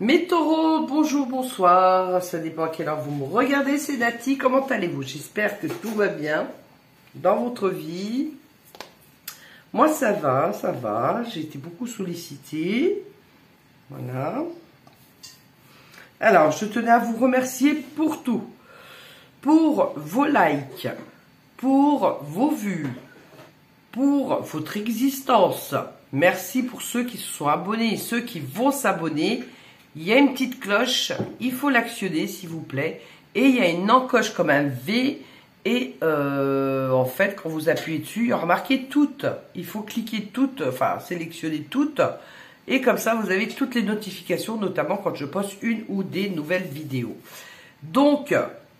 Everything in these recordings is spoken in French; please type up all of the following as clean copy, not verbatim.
Mes taureaux, bonjour, bonsoir, ça dépend à quelle heure vous me regardez, c'est Nati, comment allez-vous? J'espère que tout va bien dans votre vie. Moi ça va, j'ai été beaucoup sollicitée, voilà. Alors, je tenais à vous remercier pour tout, pour vos likes, pour vos vues, pour votre existence. Merci pour ceux qui se sont abonnés et ceux qui vont s'abonner. Il y a une petite cloche, il faut l'actionner s'il vous plaît. Et il y a une encoche comme un V. Et en fait, quand vous appuyez dessus, il y aura marqué toutes. Il faut cliquer toutes, enfin sélectionner toutes. Et comme ça, vous avez toutes les notifications, notamment quand je poste une ou des nouvelles vidéos. Donc,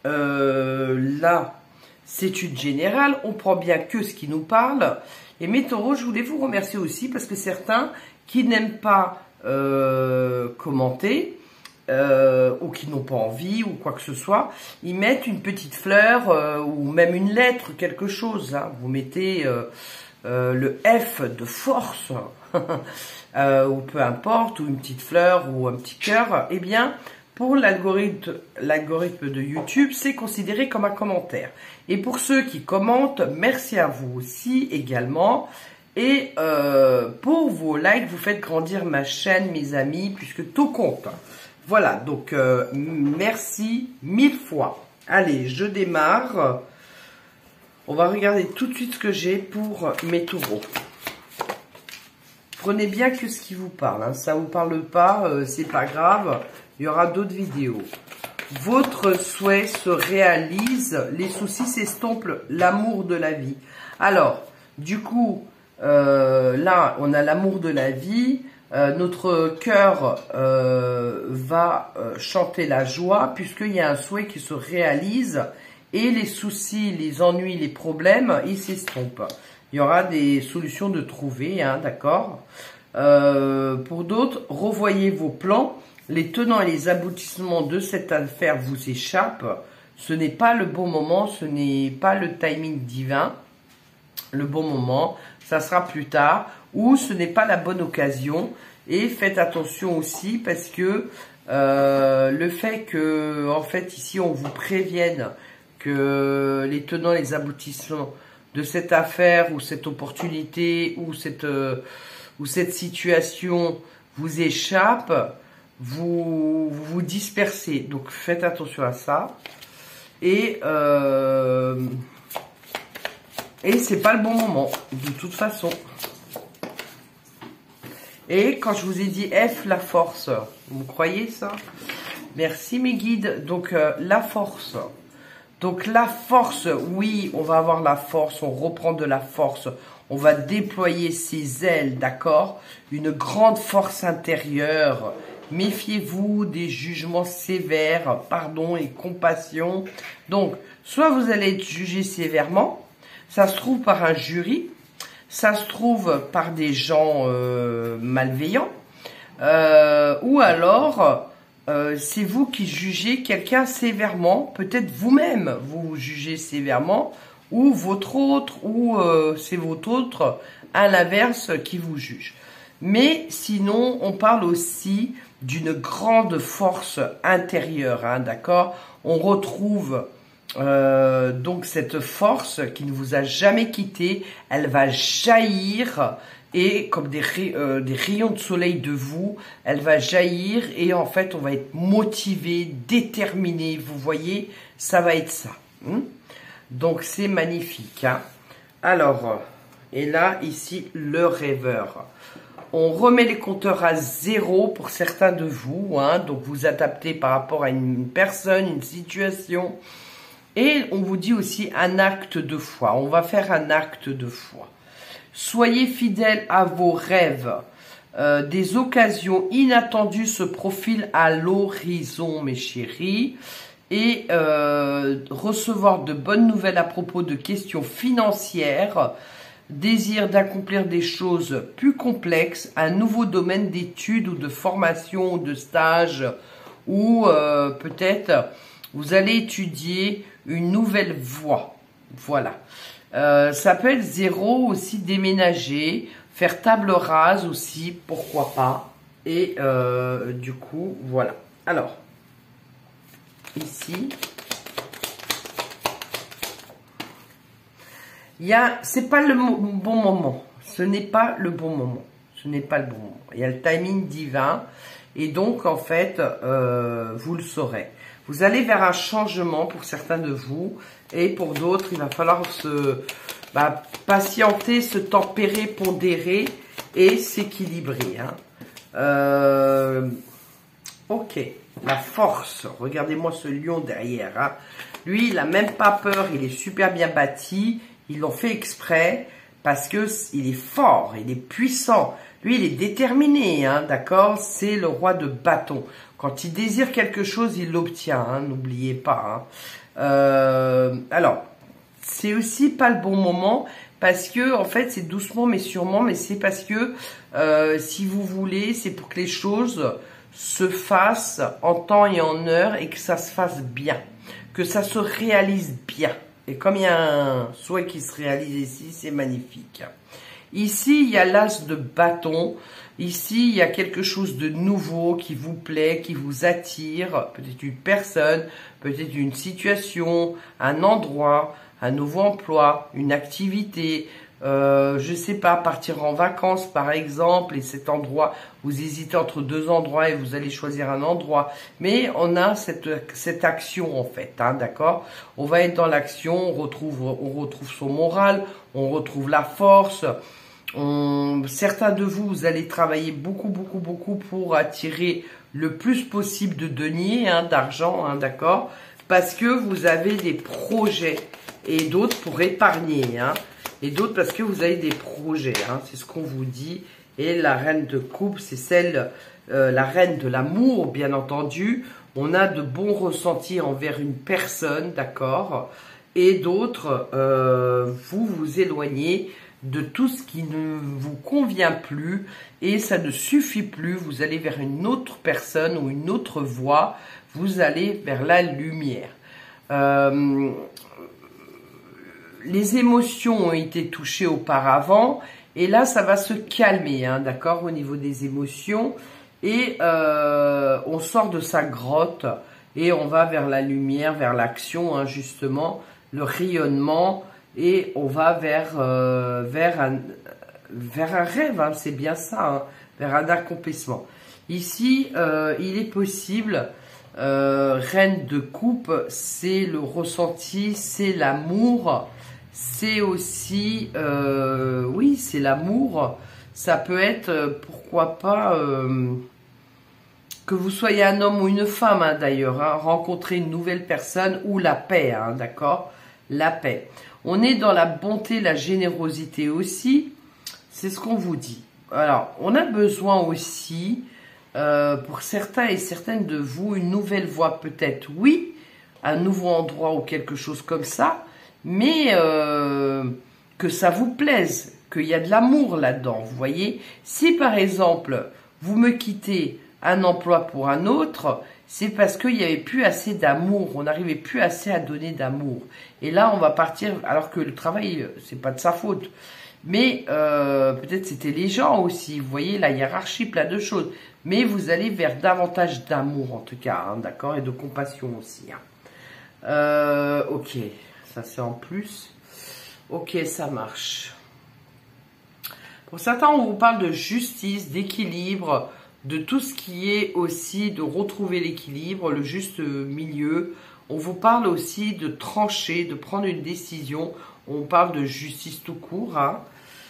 là, c'est une générale. On prend bien que ce qui nous parle. Et mes taureaux, je voulais vous remercier aussi parce que certains qui n'aiment pas commenter ou qui n'ont pas envie ou quoi que ce soit, ils mettent une petite fleur ou même une lettre, quelque chose. Hein. Vous mettez le F de force ou peu importe, ou une petite fleur ou un petit cœur. Eh bien, pour l'algorithme de YouTube, c'est considéré comme un commentaire. Et pour ceux qui commentent, merci à vous aussi également. Et pour vos likes, vous faites grandir ma chaîne, mes amis, puisque tout compte. Voilà, donc merci 1000 fois. Allez, je démarre. On va regarder tout de suite ce que j'ai pour mes taureaux. Prenez bien que ce qui vous parle. Hein. Ça ne vous parle pas, c'est pas grave. Il y aura d'autres vidéos. Votre souhait se réalise, les soucis s'estompent, l'amour de la vie. Alors, du coup, là, on a l'amour de la vie. Notre cœur va chanter la joie puisqu'il y a un souhait qui se réalise et les soucis, les ennuis, les problèmes, ils s'estompent. Il y aura des solutions de trouver, hein, d'accord. Pour d'autres, revoyez vos plans. Les tenants et les aboutissements de cette affaire vous échappent. Ce n'est pas le bon moment, ce n'est pas le timing divin. Le bon moment, ça sera plus tard, ou ce n'est pas la bonne occasion. Et faites attention aussi parce que le fait que, en fait, ici on vous prévienne que les tenants et les aboutissements de cette affaire ou cette opportunité ou cette situation vous échappe, vous dispersez. Donc faites attention à ça. Et c'est pas le bon moment, de toute façon. Et quand je vous ai dit F, la force, vous croyez ça? Merci mes guides. Donc la force. Donc la force, oui, on va avoir la force, on reprend de la force. On va déployer ses ailes, d'accord? Une grande force intérieure. Méfiez-vous des jugements sévères, pardon et compassion. Donc, soit vous allez être jugé sévèrement, ça se trouve par un jury, ça se trouve par des gens malveillants, ou alors c'est vous qui jugez quelqu'un sévèrement, peut-être vous-même vous jugez sévèrement, ou votre autre, ou c'est votre autre à l'inverse qui vous juge. Mais sinon, on parle aussi d'une grande force intérieure, hein, d'accord? On retrouve donc cette force qui ne vous a jamais quitté, elle va jaillir et comme des rayons de soleil de vous, elle va jaillir et en fait on va être motivé, déterminé, vous voyez, ça va être ça. Hein? Donc c'est magnifique. Hein? Alors, et là ici le rêveur. On remet les compteurs à zéro pour certains de vous, hein, donc vous adaptez par rapport à une personne, une situation. Et on vous dit aussi un acte de foi. On va faire un acte de foi. Soyez fidèles à vos rêves. Des occasions inattendues se profilent à l'horizon, mes chéris. Et recevoir de bonnes nouvelles à propos de questions financières. Désir d'accomplir des choses plus complexes, un nouveau domaine d'études ou de formation ou de stage, ou peut-être vous allez étudier une nouvelle voie. Voilà. Ça peut être zéro aussi, déménager, faire table rase aussi, pourquoi pas. Et du coup, voilà. Alors, ici, c'est pas le bon moment. Ce n'est pas le bon moment. Ce n'est pas le bon moment. Il y a le timing divin. Et donc, en fait, vous le saurez. Vous allez vers un changement pour certains de vous. Et pour d'autres, il va falloir patienter, se tempérer, pondérer et s'équilibrer. Hein. Ok. La force. Regardez-moi ce lion derrière. Hein. Lui, il n'a même pas peur. Il est super bien bâti. Ils l'ont fait exprès parce que il est fort, il est puissant. Lui, il est déterminé, hein, d'accord? C'est le roi de bâton. Quand il désire quelque chose, il l'obtient, hein, n'oubliez pas. Hein. Alors, c'est aussi pas le bon moment parce que, en fait, c'est doucement mais sûrement, mais c'est parce que, si vous voulez, c'est pour que les choses se fassent en temps et en heure et que ça se fasse bien, que ça se réalise bien. Et comme il y a un souhait qui se réalise ici, c'est magnifique. Ici, il y a l'as de bâton. Ici, il y a quelque chose de nouveau qui vous plaît, qui vous attire. Peut-être une personne, peut-être une situation, un endroit, un nouveau emploi, une activité. Je sais pas, partir en vacances par exemple, et cet endroit, vous hésitez entre deux endroits et vous allez choisir un endroit. Mais on a cette action en fait, hein, d'accord? On va être dans l'action, on retrouve son moral, on retrouve la force. Certains de vous, vous allez travailler beaucoup pour attirer le plus possible de deniers, hein, d'argent, hein, d'accord? Parce que vous avez des projets et d'autres pour épargner, hein. Et d'autres parce que vous avez des projets, hein, c'est ce qu'on vous dit. Et la reine de coupe, c'est celle, la reine de l'amour, bien entendu. On a de bons ressentis envers une personne, d'accord. Et d'autres, vous vous éloignez de tout ce qui ne vous convient plus. Et ça ne suffit plus, vous allez vers une autre personne ou une autre voie. Vous allez vers la lumière. Les émotions ont été touchées auparavant et là ça va se calmer, hein, d'accord, au niveau des émotions et on sort de sa grotte et on va vers la lumière, vers l'action, hein, justement, le rayonnement et on va vers un rêve, hein, c'est bien ça, hein, vers un accomplissement. Ici, il est possible... reine de coupe, c'est le ressenti, c'est l'amour, c'est aussi, oui, c'est l'amour. Ça peut être, pourquoi pas, que vous soyez un homme ou une femme, hein, d'ailleurs, hein, rencontrer une nouvelle personne ou la paix, hein, d'accord, la paix. On est dans la bonté, la générosité aussi, c'est ce qu'on vous dit. Alors, on a besoin aussi... pour certains et certaines de vous, une nouvelle voie peut-être, oui, un nouveau endroit ou quelque chose comme ça, mais que ça vous plaise, qu'il y a de l'amour là-dedans, vous voyez. Si par exemple, vous me quittez un emploi pour un autre, c'est parce qu'il n'y avait plus assez d'amour, on n'arrivait plus assez à donner d'amour. Et là, on va partir, alors que le travail, c'est pas de sa faute. Mais peut-être c'était les gens aussi, vous voyez, la hiérarchie, plein de choses. Mais vous allez vers davantage d'amour en tout cas, hein, d'accord, et de compassion aussi. Hein. Ok, ça c'est en plus. Ok, ça marche. Pour certains, on vous parle de justice, d'équilibre, de tout ce qui est aussi de retrouver l'équilibre, le juste milieu. On vous parle aussi de trancher, de prendre une décision. On parle de justice tout court. Hein.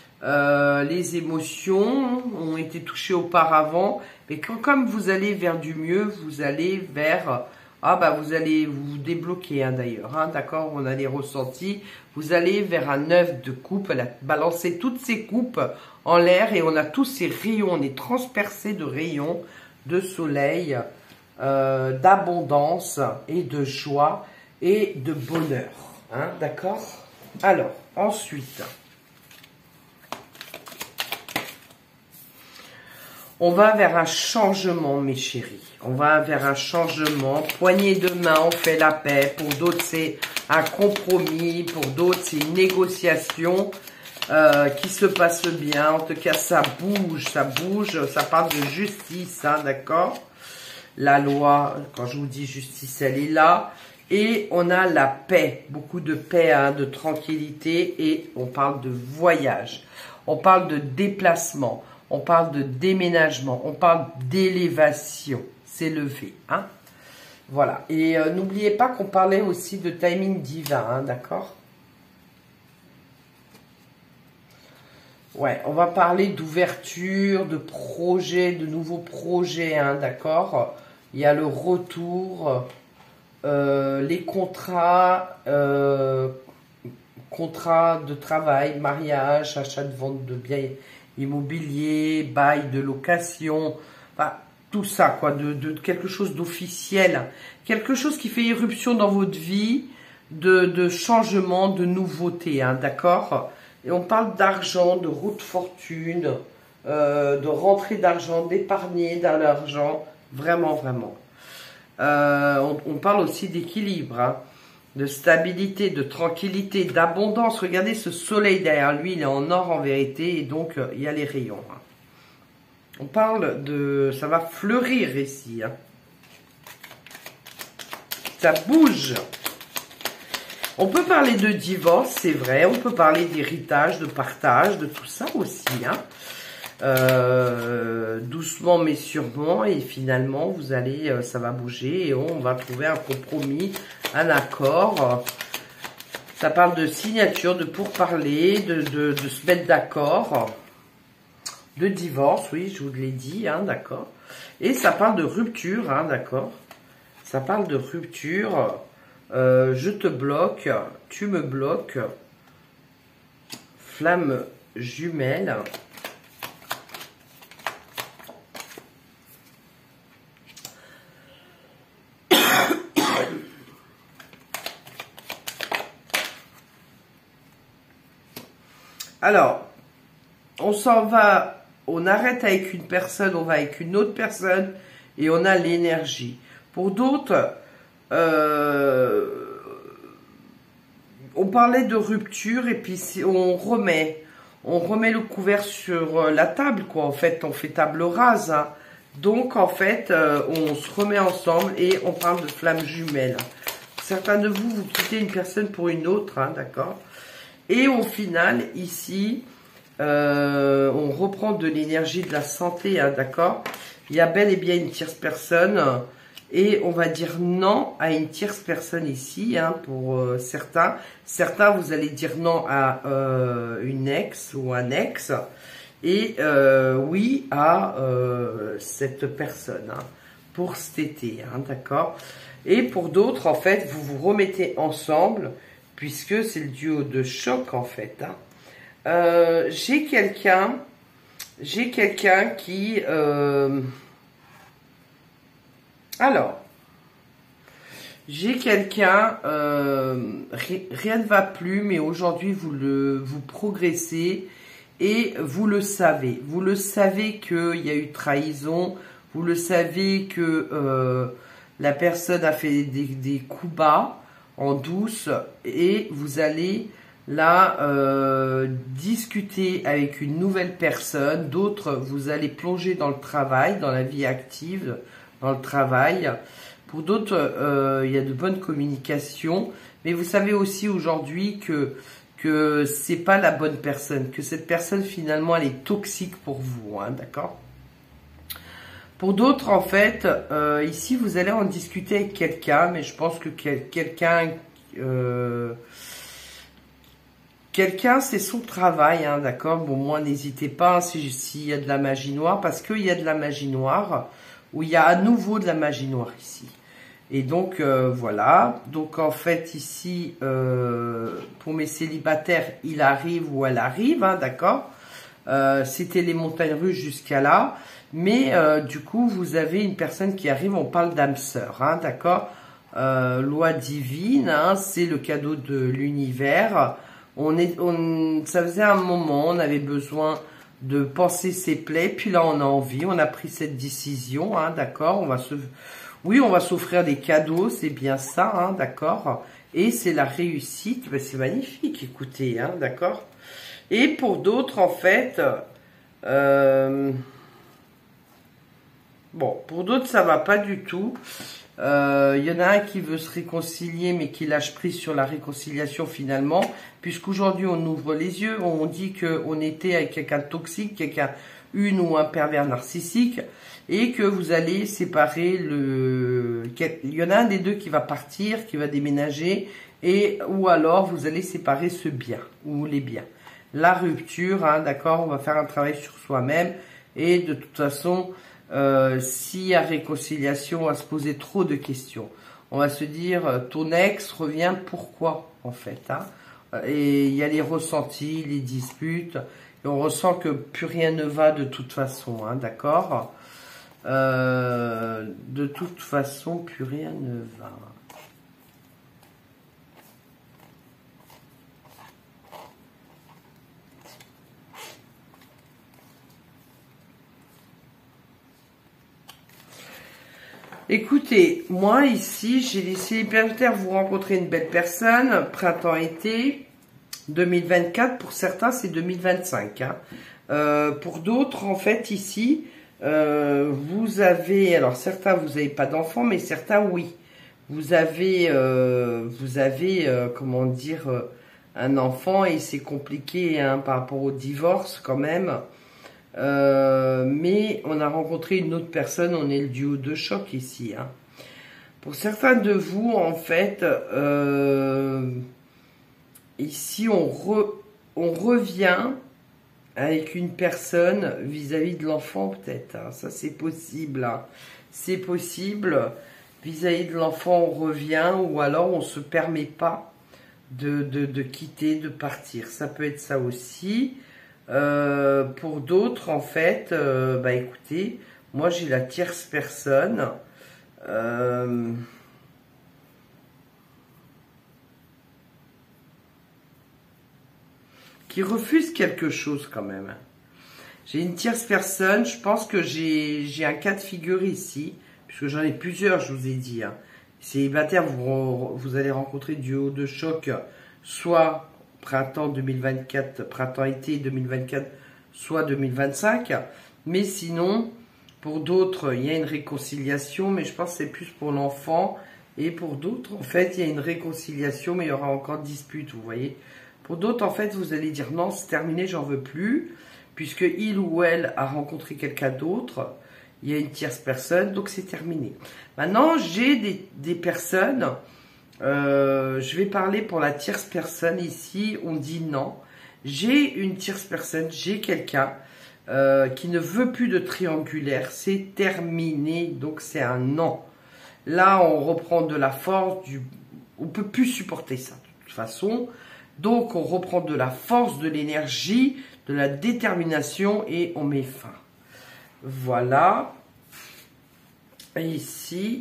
Les émotions ont été touchées auparavant. Mais comme vous allez vers du mieux, vous allez vers... Ah bah vous allez vous débloquer, hein, d'ailleurs. Hein, d'accord, on a les ressentis. Vous allez vers un œuf de coupe. Elle a balancé toutes ces coupes en l'air. Et on a tous ces rayons. On est transpercé de rayons de soleil, d'abondance et de joie et de bonheur. Hein, d'accord? Alors, ensuite, on va vers un changement, mes chéris. On va vers un changement. Poignée de main, on fait la paix. Pour d'autres, c'est un compromis. Pour d'autres, c'est une négociation. qui se passe bien. En tout cas, ça bouge, ça parle de justice, hein, d'accord? La loi, quand je vous dis justice, elle est là. Et on a la paix, beaucoup de paix, hein, de tranquillité, et on parle de voyage, on parle de déplacement, on parle de déménagement, on parle d'élévation, s'élever, hein. Voilà, et n'oubliez pas qu'on parlait aussi de timing divin, hein, d'accord? Ouais, on va parler d'ouverture, de projets, de nouveaux projets, hein, d'accord? Il y a le retour, les contrats, contrats de travail, mariage, achat de vente de biens immobiliers, bail de location, enfin, tout ça, quoi, de quelque chose d'officiel, quelque chose qui fait irruption dans votre vie, de changement, de nouveauté, hein, d'accord? Et on parle d'argent, de route fortune, de rentrée d'argent, d'épargner de l'argent, vraiment, vraiment. On parle aussi d'équilibre, hein, de stabilité, de tranquillité, d'abondance. Regardez ce soleil derrière lui, il est en or en vérité, et donc il y a les rayons, hein. On parle de... ça va fleurir ici, hein. Ça bouge. On peut parler de divorce, c'est vrai. On peut parler d'héritage, de partage, de tout ça aussi, hein. Doucement mais sûrement, et finalement vous allez, ça va bouger et on va trouver un compromis, un accord. Ça parle de signature, de pourparler, de se mettre d'accord, de divorce, oui, je vous l'ai dit, hein, d'accord. Et ça parle de rupture, hein, d'accord. Ça parle de rupture. Je te bloque, tu me bloques. Flamme jumelle. Alors, on s'en va, on arrête avec une personne, on va avec une autre personne et on a l'énergie. Pour d'autres, on parlait de rupture et puis on remet le couvert sur la table, quoi. En fait, on fait table rase, hein. Donc, en fait, on se remet ensemble et on parle de flamme jumelle. Certains de vous, vous quittez une personne pour une autre, hein, d'accord? Et au final, ici, on reprend de l'énergie, de la santé, hein, d'accord? Il y a bel et bien une tierce personne. Et on va dire non à une tierce personne ici, hein, pour certains. Certains, vous allez dire non à une ex ou un ex. Et oui à cette personne, hein, pour cet été, hein, d'accord? Et pour d'autres, en fait, vous vous remettez ensemble, puisque c'est le duo de choc, en fait, hein. J'ai quelqu'un qui... alors, j'ai quelqu'un, rien ne va plus, mais aujourd'hui vous progressez et vous le savez. Vous le savez qu'il y a eu trahison, vous le savez que la personne a fait des coups bas en douce et vous allez là discuter avec une nouvelle personne. D'autres, vous allez plonger dans le travail, dans la vie active, dans le travail. Pour d'autres, il y a de bonnes communications, mais vous savez aussi aujourd'hui que c'est pas la bonne personne, que cette personne finalement elle est toxique pour vous, hein, d'accord? Pour d'autres, en fait, ici vous allez en discuter avec quelqu'un, mais je pense que quelqu'un c'est son travail, hein, d'accord? Bon, moi n'hésitez pas, hein, s'il y a de la magie noire, parce qu'il y a de la magie noire, où il y a à nouveau de la magie noire ici. Et donc, voilà. Donc, en fait, ici, pour mes célibataires, il arrive ou elle arrive, hein, d'accord? C'était les montagnes russes jusqu'à là. Mais, du coup, vous avez une personne qui arrive, on parle d'âme sœur, hein, d'accord? Loi divine, hein, c'est le cadeau de l'univers. Ça faisait un moment, on avait besoin de penser ses plaies, puis là on a envie, on a pris cette décision, hein, d'accord, oui, on va s'offrir des cadeaux, c'est bien ça, hein, d'accord, et c'est la réussite, ben, c'est magnifique, écoutez, hein, d'accord, Et pour d'autres, en fait, bon, pour d'autres, ça va pas du tout. Il y en a un qui veut se réconcilier, mais qui lâche prise sur la réconciliation finalement, puisqu'aujourd'hui on ouvre les yeux, on dit qu'on était avec quelqu'un de toxique, quelqu'un, une ou un pervers narcissique, et que vous allez séparer il y en a un des deux qui va partir, qui va déménager, ou alors vous allez séparer ce bien, ou les biens. La rupture, hein, d'accord, on va faire un travail sur soi-même, et de toute façon, s'il y a réconciliation, on va se poser trop de questions. On va se dire, ton ex revient, pourquoi en fait, hein? Et il y a les ressentis, les disputes, et on ressent que plus rien ne va de toute façon, hein, d'accord? De toute façon, plus rien ne va. Écoutez, moi ici, j'ai les célibataires, vous rencontrez une belle personne, printemps-été, 2024, pour certains c'est 2025. Hein. Pour d'autres, en fait, ici, vous avez, alors certains vous n'avez pas d'enfants, mais certains oui. Vous avez, comment dire, un enfant et c'est compliqué hein, par rapport au divorce quand même. Mais on a rencontré une autre personne, on est le duo de choc ici. Hein. Pour certains de vous, en fait, ici on revient avec une personne vis-à-vis de l'enfant peut-être. Hein. Ça c'est possible. Hein. C'est possible. Vis-à-vis de l'enfant on revient ou alors on ne se permet pas de quitter, de partir. Ça peut être ça aussi. Pour d'autres, en fait, bah écoutez, moi j'ai la tierce personne qui refuse quelque chose quand même. J'ai une tierce personne, je pense que j'ai un cas de figure ici, puisque j'en ai plusieurs, je vous ai dit. Hein. Célibataire, vous allez rencontrer du haut de choc, soit printemps 2024, printemps-été 2024, soit 2025. Mais sinon, pour d'autres, il y a une réconciliation, mais je pense que c'est plus pour l'enfant. Et pour d'autres, en fait, il y a une réconciliation, mais il y aura encore dispute, vous voyez. Pour d'autres, en fait, vous allez dire non, c'est terminé, j'en veux plus, puisque il ou elle a rencontré quelqu'un d'autre. Il y a une tierce personne, donc c'est terminé. Maintenant, j'ai des personnes... je vais parler pour la tierce personne ici, on dit non. J'ai une tierce personne, j'ai quelqu'un qui ne veut plus de triangulaire, c'est terminé, donc c'est un non. Là, on reprend de la force, on ne peut plus supporter ça de toute façon. Donc, on reprend de la force, de l'énergie, de la détermination et on met fin. Voilà. Et ici...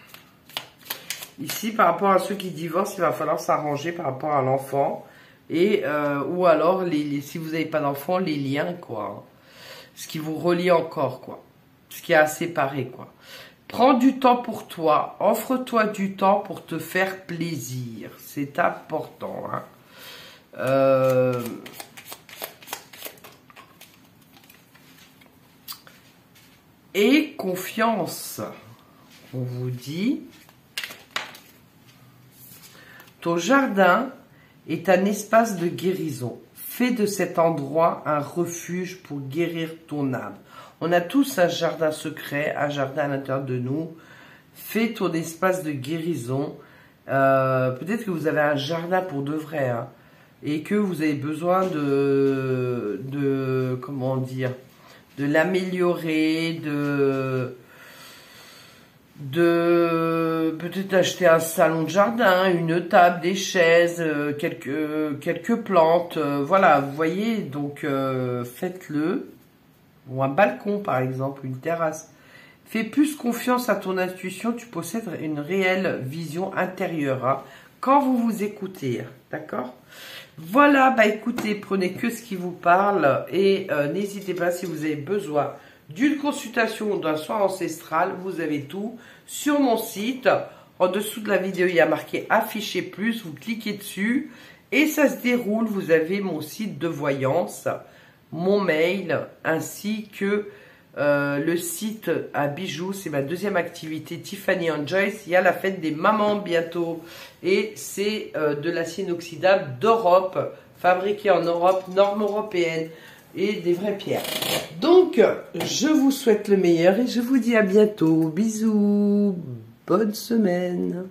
Ici, par rapport à ceux qui divorcent, il va falloir s'arranger par rapport à l'enfant. Et ou alors, si vous n'avez pas d'enfant, les liens, quoi. Ce qui vous relie encore, quoi. Ce qui est à séparer, quoi. Prends du temps pour toi. Offre-toi du temps pour te faire plaisir. C'est important, hein. Et confiance. On vous dit... Ton jardin est un espace de guérison. Fais de cet endroit un refuge pour guérir ton âme. On a tous un jardin secret, un jardin à l'intérieur de nous. Fais ton espace de guérison. Peut-être que vous avez un jardin pour de vrai, hein, et que vous avez besoin comment dire, de l'améliorer, peut-être acheter un salon de jardin, une table, des chaises, quelques plantes, voilà, vous voyez, donc faites-le, ou un balcon par exemple, une terrasse. Fais plus confiance à ton intuition, tu possèdes une réelle vision intérieure, hein, quand vous vous écoutez, d'accord? Voilà, bah écoutez, prenez que ce qui vous parle, et n'hésitez pas si vous avez besoin d'une consultation ou d'un soin ancestral, vous avez tout sur mon site. En dessous de la vidéo, il y a marqué afficher plus, vous cliquez dessus Et ça se déroule, vous avez mon site de voyance, mon mail, ainsi que le site à bijoux. C'est ma deuxième activité, Tiffany & Joyce. Il y a la fête des mamans bientôt. Et c'est de l'acier inoxydable d'Europe, fabriqué en Europe, normes européennes et des vraies pierres. Donc, je vous souhaite le meilleur et je vous dis à bientôt. Bisous, bonne semaine.